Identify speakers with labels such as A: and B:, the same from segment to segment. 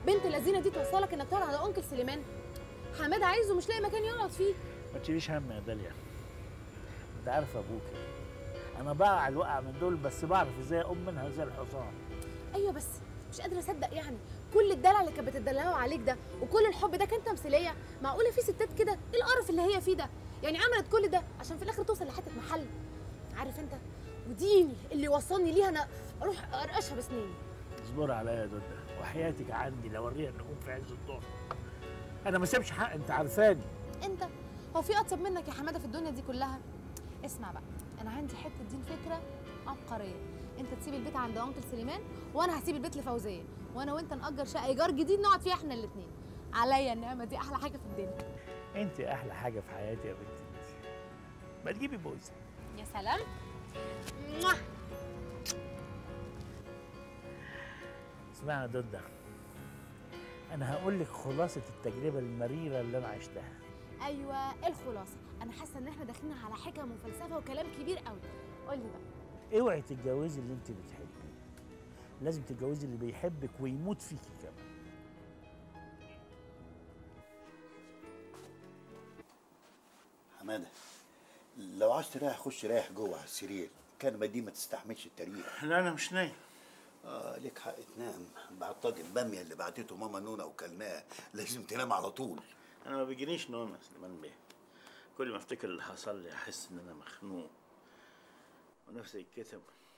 A: بنت اللذينه دي توصلك انك تقعد على انكل سليمان؟ حماده عايزه مش لاقي مكان يقعد فيه.
B: ما تشيليش هم يا داليا، انت عارف ابوك، انا بقع الوقع من دول بس بعرف ازاي اقوم منها زي الحصان.
A: ايوه بس مش قادره اصدق يعني كل الدلع اللي كانت بتدلعه عليك ده وكل الحب ده كان تمثيليه؟ معقوله في ستات كده؟ ايه القرف اللي هي فيه ده؟ يعني عملت كل ده عشان في الاخر توصل لحته محل؟ عارف انت، وديني اللي وصلني ليها انا اروح ارقشها بسنيني.
B: اصبر عليا يا دوده وحياتك عندي لو اوريها النجوم في عز الظهر. انا ما سيبش حق، انت عارفاني.
A: انت هو في اطيب منك يا حماده في الدنيا دي كلها؟ اسمع بقى، انا عندي حته دين فكره عبقريه. انت تسيب البيت عند انكل سليمان وانا هسيب البيت لفوزيه، وانا وانت نأجر شقه ايجار جديد نقعد فيها احنا الاثنين. عليا النعمه دي احلى حاجه في الدنيا.
B: انت احلى حاجه في حياتي يا بنتي، ما تجيبي بوسه.
A: يا سلام.
B: اسمعي يا دوده، انا هقول لك خلاصه التجربه المريره اللي انا عشتها.
A: ايوه ايه الخلاصه؟ انا حاسه ان احنا داخلين على حكم وفلسفه وكلام كبير قوي. قول لي بقى.
B: اوعي تتجوزي اللي انت بتحبيه، لازم تتجوزي اللي بيحبك ويموت فيكي كمان.
C: حماده، لو عايز تريح خش ريح جوه على السرير، الكنبه دي ما تستحملش التريح.
B: لا انا مش نايم.
C: ليك حق تنام بعد طاجن الباميه اللي بعتته ماما نونا وكلناه، لازم تنام على طول.
B: انا ما بيجينيش نوم يا سليمان بيه، كل ما افتكر اللي حصل لي احس ان انا مخنوق ونفسي يتكتم.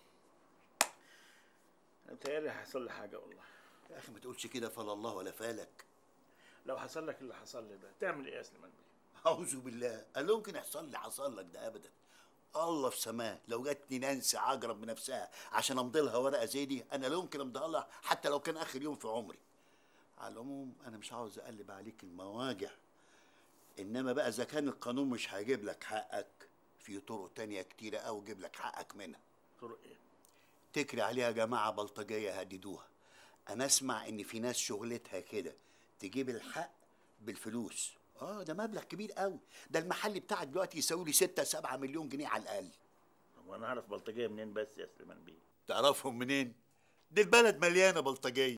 B: انا متهيألي هيحصل لي حاجه والله.
C: يا اخي ما تقولش كده، فلا الله ولا فالك.
B: لو حصل لك اللي حصل لي ده تعمل ايه يا سليمان بيه؟
C: اعوذ بالله، قال ممكن يحصل لي حصل لك ده ابدا. الله في سماه، لو جاتني نانسي عجرب بنفسها عشان امضي لها ورقه زي دي انا لا يمكن امضيها لها حتى لو كان اخر يوم في عمري. على العموم انا مش عاوز اقلب عليك المواجع، انما بقى اذا كان القانون مش هيجيب لك حقك، في طرق تانية كتيره قوي يجيب لك حقك منها.
B: طرق ايه؟
C: تكري عليها جماعه بلطجيه يهددوها. انا اسمع ان في ناس شغلتها كده تجيب الحق بالفلوس. ده مبلغ كبير قوي، ده المحل بتاعك دلوقتي يساوي لي 6-7 مليون جنيه على الاقل.
B: طب وانا اعرف بلطجيه منين بس يا سليمان بيه؟
C: تعرفهم منين؟ دي البلد مليانه بلطجيه.